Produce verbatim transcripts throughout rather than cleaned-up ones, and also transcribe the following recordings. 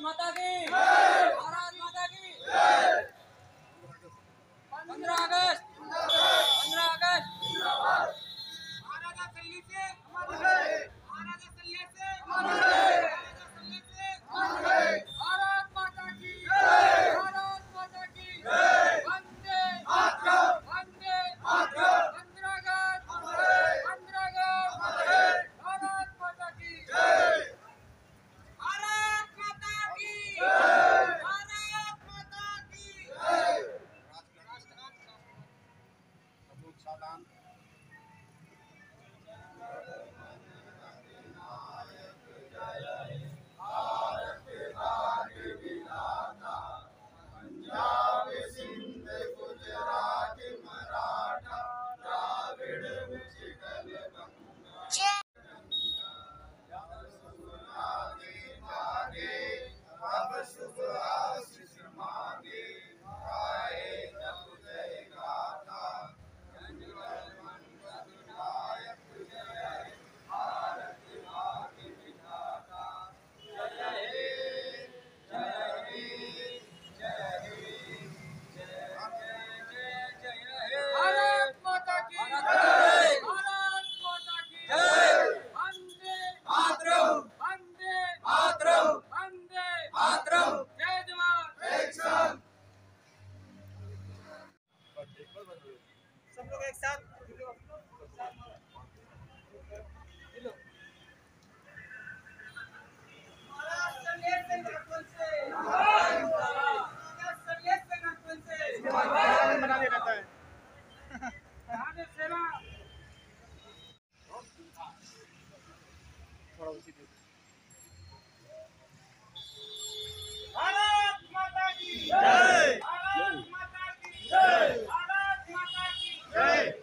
माता की भारत माता की पंद्रह अगस्त पंद्रह अगस्त महाराजा सल्ली से महाराजा सल्ले से महाराजा सल्ले से भारत माता की भारत माता की वंदे वंदे पंद्रह अगस्त पंद्रह अगस्त भारत माता की भारत माता की भारत माता की सब लोग एक साथ भारत माता की जय भारत माता की जय भारत माता की जय।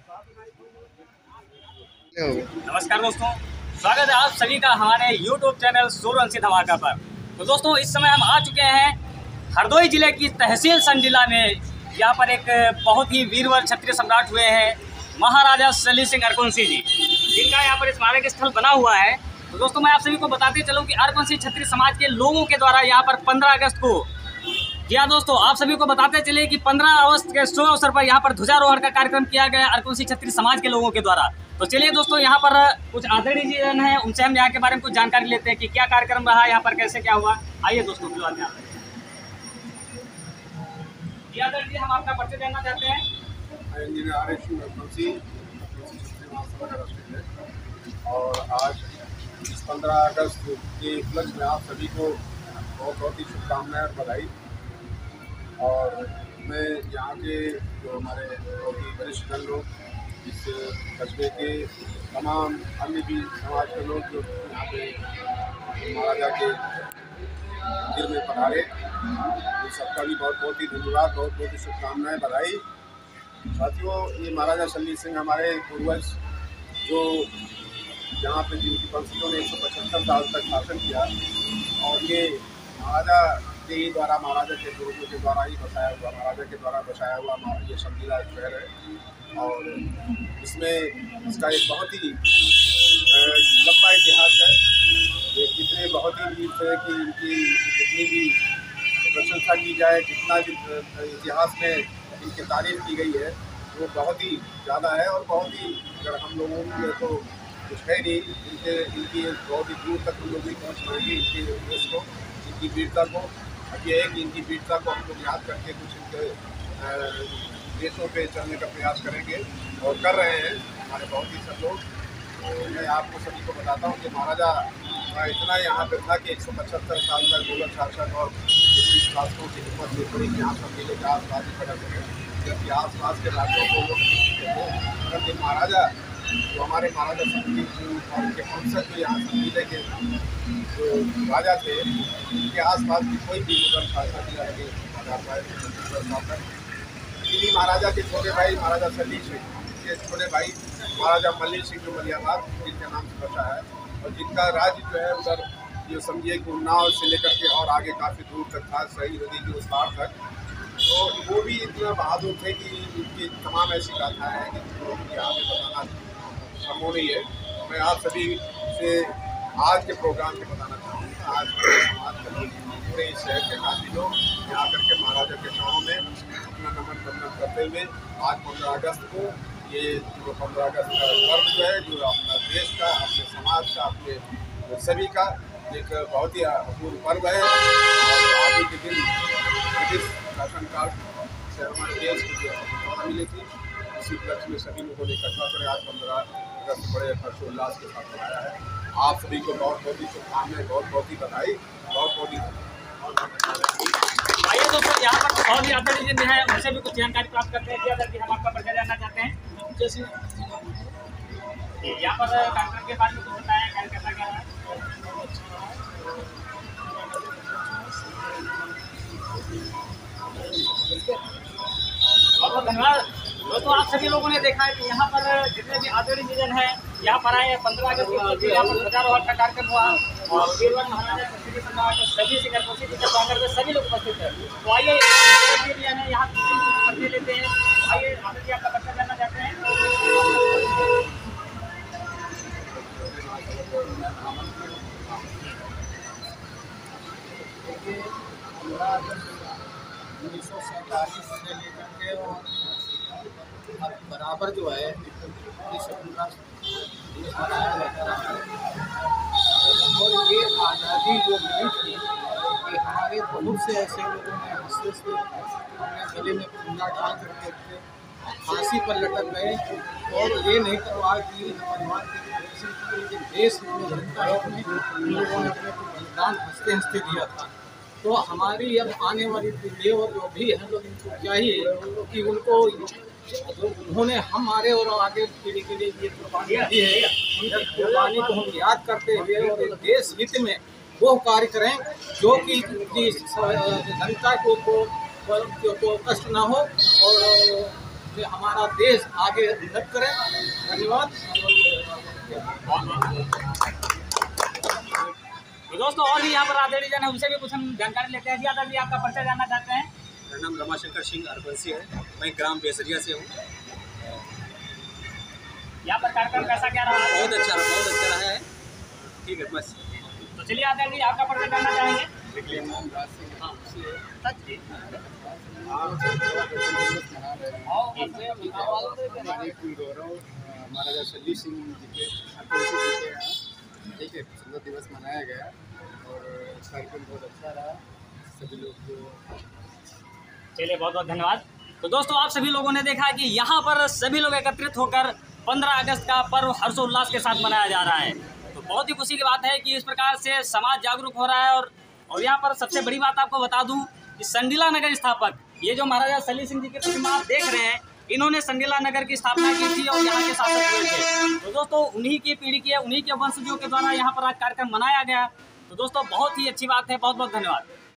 नमस्कार दोस्तों, स्वागत है आप सभी का हमारे यूट्यूब चैनल सूर्यवंशी धमाका पर। तो दोस्तों, इस समय हम आ चुके हैं हरदोई जिले की तहसील संडीला में। यहाँ पर एक बहुत ही वीरवर क्षत्रिय सम्राट हुए हैं महाराजा सल्ली सिंह अरकुंसी जी, जिनका यहाँ पर स्मारक स्थल बना हुआ है। तो दोस्तों, मैं आप सभी को बताते चलूँ कि अरकुंसी क्षत्रिय समाज के लोगों के द्वारा यहाँ पर पंद्रह अगस्त को, जी हाँ दोस्तों, आप सभी को बताते चले कि पंद्रह अगस्त के शुभ अवसर पर यहाँ पर ध्वजारोहण का कार्यक्रम किया गया अरकुंसी क्षत्रिय समाज के लोगों के द्वारा। तो चलिए दोस्तों, यहाँ पर कुछ आदरणीय जी हैं, उनसे हम यहाँ के बारे में कुछ जानकारी लेते हैं कि क्या कार्यक्रम रहा यहाँ पर, कैसे क्या हुआ। आइए दोस्तों, फिलहाल यहाँ जी आदरणीय जी, हम आपका परिचय जानना चाहते हैं। और आज इस पंद्रह अगस्त के उपलक्ष्य में आप सभी को बहुत बहुत ही शुभकामनाएं और बधाई। और मैं यहाँ के जो हमारे बहुत ही वरिष्ठ जन लोग, इस कस्बे के तमाम अन्य भी समाज के लोग जो यहाँ पे महाराजा के मंदिर में पधारे, इन सबका भी बहुत बहुत ही धन्यवाद, बहुत बहुत ही शुभकामनाएं, बधाई। साथियों, ये महाराजा सल्ली सिंह हमारे पूर्वज जो यहाँ पे जिनकी वंशियों ने एक सौ पचहत्तर साल तक शासन किया, और ये महाराजा के ही द्वारा, महाराजा के पूर्वजों के द्वारा ही बसाया हुआ, महाराजा के द्वारा बसाया हुआ हमारा ये संडीला शहर है। और इसमें इसका एक बहुत ही लंबा इतिहास है। ये कितने बहुत ही वीर थे कि इनकी जितनी भी प्रशंसा की जाए, जितना इतिहास में इनकी तारीफ की गई है, वो बहुत ही ज़्यादा है। और बहुत ही, अगर हम लोगों के तो कुछ है नहीं, इनके इनकी बहुत ही दूर तक हम लोग नहीं पहुँच पाएंगे इनके देश को, इनकी वीरता को। अब ये है कि इनकी वीरता को हम लोग याद करके कुछ इनके देशों पे चलने का प्रयास करेंगे और कर रहे हैं हमारे बहुत ही सब लोग। तो मैं आपको सभी को बताता हूँ कि महाराजा इतना यहाँ पे था कि एक सौ पचहत्तर साल तक मुगल शासक और शासकों की हिम्मत नहीं पड़ी कि यहाँ पर मेले के आस पास ही खड़ा सके, जबकि आस पास के राज्यों को लोग करते। महाराजा जो हमारे महाराजा सल्ली सिंह और उनके वंशज जो यहाँ संडीले के जो राजा थे, उनके आस पास भी कोई भी मुगल शासक या शासक। इन्हीं महाराजा के छोटे भाई महाराजा सल्ली सिंह के छोटे भाई महाराजा मल्ली सिंह जो मलियाबाद जिनके नाम से बचा है, और जिनका राज्य जो है उधर ये समझिए कि उन्नाव से लेकर के और आगे काफ़ी दूर तक था, सही नदी के उस पार तक। तो वो भी इतना बहादुर थे कि उनकी तमाम ऐसी गाथाएँ हैं कि यहाँ पे बताना संभव नहीं है। मैं आप सभी से आज के प्रोग्राम के बताना चाहूँगा। आज समाज पूरे शहर के काफ़ी लोग यहाँ करके महाराजा के चरणों में अपना नमन बंदन करते हुए आज पंद्रह अगस्त को ये जो पंद्रह अगस्त का पर्व जो है जो अपना देश का, अपने समाज का, अपने सभी का एक बहुत ही अपूर्व पर्व है। और आगे के दिन ब्रिटिश शासनकाल से हमारे देश को जो स्वतंत्रता मिली थी, इसी उपलक्ष्य में सभी लोगों ने इकट्ठा कर आज पंद्रह अगस्त बड़े हर्षोल्लास के साथ मनाया है। आप सभी को बहुत बहुत ही शुभकामनाएं, बहुत बहुत ही बधाई, बहुत बहुत ही आइए दोस्तों, यहाँ पर और भी आदरणीय जन है, उनसे भी कुछ जानकारी प्राप्त करते हैं। क्या करके हम आपका परिचय जानना चाहते हैं। जैसे यहाँ पर कार्यक्रम के बारे में कुछ बताया, क्या कैसा क्या है। बहुत बहुत धन्यवाद दोस्तों। आप सभी लोगों ने देखा है कि यहाँ पर जितने भी आदरणीय जन है यहाँ पर आए। पंद्रह अगस्त को यहाँ पर हजारों वर्ष का कार्यक्रम हुआ और वीरवन महाराजा संस्कृति सम्राट सभी से गर्भवती टीचर पाकर के सभी लोग उपस्थित है। तो आइए यहाँ परिचय लेते हैं। आइए आदरणीय आपका परिचय जानना चाहते हैं। उन्नीस सौ सैंतालीस से लेकर के और बराबर जो है स्वतंत्रता मनाया जाता रहा है। और ये आज़ादी जो मिली थी ये हमारे बहुत से ऐसे लोगों ने हंसते से अपने गले में फंदा डाल करके फांसी पर लटक गए और ये नहीं करवा कि परिवार के देश में जनता है उन लोगों ने अपने बलिदान हंसते हंसते दिया था। तो हमारी अब आने वाली पीढ़ी और जो भी है लोग इनको चाहिए कि उनको जो उन्होंने हमारे और आगे पीढ़ी के लिए ये कुर्बानी दी है, उनकी कुर्बानी को हम याद करते हुए और देश हित में वो कार्य करें जो कि जनता को को, को कष्ट ना हो और हमारा देश आगे उन्नत करें। धन्यवाद। तो दोस्तों और भी यहाँ पर आदरणीय जन है, उनसे भी कुछ हम जानकारी लेते हैं। जी आदरणीय आपका परिचय जानना चाहते हैं। मेरा नाम रमाशंकर सिंह अरबंसी है, मैं ग्राम बेसरिया से हूँ। यहाँ पर कार्यक्रम कैसा क्या रहा? बहुत अच्छा रहा, बहुत अच्छा रहा है। ठीक है बस। तो चलिए आदरणीय आपका परिचय जानना चाहेंगे। गौरव महाराजा शल्ली सिंह जी के जी के यहाँ ठीक है सुंदर दिवस मनाया गया और कार्यक्रम बहुत अच्छा रहा। सभी लोग को चलिए बहुत बहुत धन्यवाद। तो दोस्तों आप सभी लोगों ने देखा कि यहाँ पर सभी लोग एकत्रित होकर पंद्रह अगस्त का पर्व हर्षोल्लास के साथ मनाया जा रहा है। तो बहुत ही खुशी की बात है कि इस प्रकार से समाज जागरूक हो रहा है। और और यहाँ पर सबसे बड़ी बात आपको बता दूं कि संडीला नगर स्थापक ये जो महाराजा शल्ली सिंह जी की प्रतिमा आप देख रहे हैं, इन्होंने संडीला नगर की स्थापना की थी और यहाँ के शासक हुए थे। तो दोस्तों उन्हीं की पीढ़ी के, उन्हीं के वंशजों के द्वारा यहाँ पर आज कार्यक्रम मनाया गया। तो दोस्तों बहुत ही अच्छी बात है। बहुत बहुत धन्यवाद।